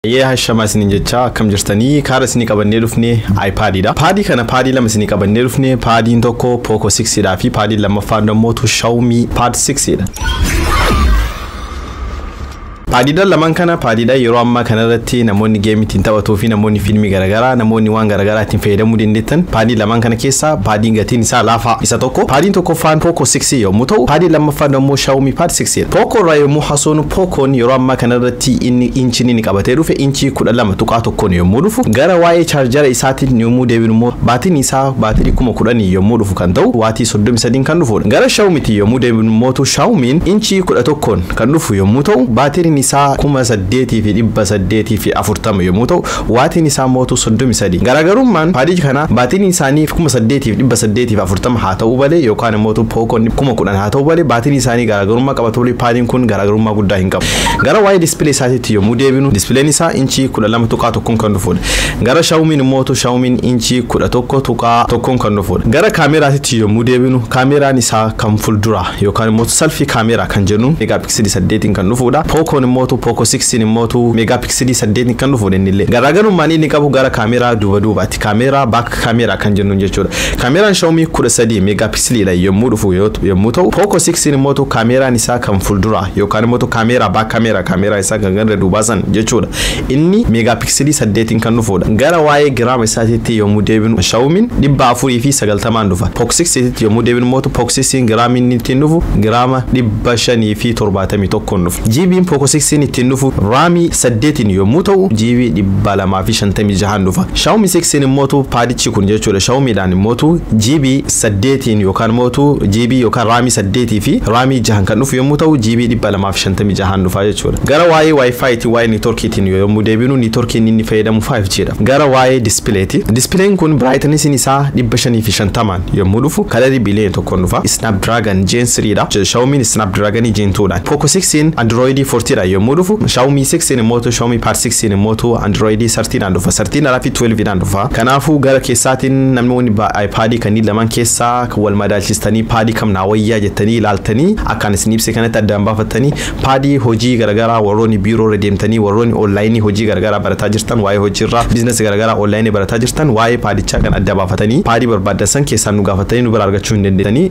Hashama isin jecha akkam jirtanii kaara isin qabannee dhufne iPadidha. Paadii kana paadii lama isin qabannee dhufne paadiin tokko Poco 6dha fi paadiin lammaffaan immoo Xiaomi Pad 6dha. Paadidha lamaan kana paadidha yeroo ammaa kana irratti namoonni geemii ittiin taphatuu fi namoonni fiilmii garagaraa namoonni waan garagaraa ittiin fayyadamuu dandeettan paadii lamaan kana keessa paadiin gatiin isaa laafaa isa tokko paadiin tokkoffaan Poco 6 yommuu ta'u paadiin lammaffaan immoo Xiaomi Pad 6dha. Poco irraa yommuu haasofnu Pocoon yeroo ammaa kana irratti inni qabatee dhufe inchii 12.1 yommuu dhufu gara waa'ee chaarjara isaatiin yommuu deebinu immoo baatiin isaa baatirii 10,000 yommuu dhufu kan ta'u waatii 33 kan dhufudha. Gara Xiaomiitii yommuu deebinu immoo Xiaomiin inchii 11 kan dhufu yommuu ta'u baatiriin isaa 8,840 yommuu ta'u waatiin isaa mootu 33. Garaagarummaan paadii kana baatiin isaanii 8,840 haa ta'u malee yookaan mootu Pocoon 10,000 haa ta'u malee baatiin isaanii garaagarummaa qabatu paadiin kun garaagarummaa guddaa hin qabu. Gara waa'ee displee isaatiitti yommuu deebinu displeen isaa inchii 12.1 kan dhufudha. Gara Xiaomiin mootu Xiaomiin inchii 11.1 kan dhufudha. Gara kaameraatiitti yommuu deebinu kaameraan isaa kan fuulduraa yookaan mootu selfie kaameraa kan jennu megaapikselii 8 kan dhufudha. Pocoon mootu Poco 6 mootu megaapikselii 8 kan dhufudha innillee. Garaagarummaan inni qabu gara kaameraa duubaatti kaameraa back kaameraa kan jennu jechuudha. Kaameraan Xiaomi 13 megaapikselidha yommuu dhufu yommuu ta'u Poco 6 mootu kaameraan isaa kan fuulduraa yookaan mootu kaameraa back kaameraa isaa kan gara duubaasan jechuudha. Inni megaapikselii 8 kan dhufudha. Gara waa'ee giraama isaatiitti yommuu deebinu Xiaomiin 490 dhufa. Poco 6 yommuu deebinu mootu Poco 6 giraamiin ittiin dhufu giraama 571 dhufu. GB Poco 6 ittiin dhufu raamii 8 yommuu ta'u GB 256 dhufa. Xiaomi 6 mootu paadichi kun jechuudha. Xiaomiidhaan mootu GB 8 yookaan mootu GB yookaan raamii 8 fi raamii 6 kan dhufu yommuu ta'u GB 256 dhufa jechuudha. Gara waa'ee Wi-Fi waa'ee networkiitiin yommuu deebinu networkiin inni fayyadamu 5Gdha. Gara waa'ee displeeti displeen kun brightness isaa 550 yommuu dhufu kalarii biliyoona 1 dhufa. Snapdragon Gen 3dha. Xiaomiin Snapdragon Gen 2dha. Poco 6 Android 40dha yommuu dhufu Xiaomi 6 mootu Xiaomi Pad 6 mootu Android 13 dhufa. 13 fi 12 dhufa. Kanaafuu gara keessaatiin namoonni iPad kanneen lamaan keessaa wal madaalchistanii paadii kam naa wayyaa jettanii ilaaltanii akkaan isin ibse kanatti addaan baafattanii paadii hojii garagaraa warroonni biiroo irra deemtanii warroonni onlaayinii hojii garagaraa barataa jirtan waa'ee hojiirraa biizinasii garagaraa onlaayinii barataa jirtan waa'ee paadichaa kan adda baafatanii paadii barbaadan san keessaan nu gaafatanii nu bira argachuu hin dandeessanii.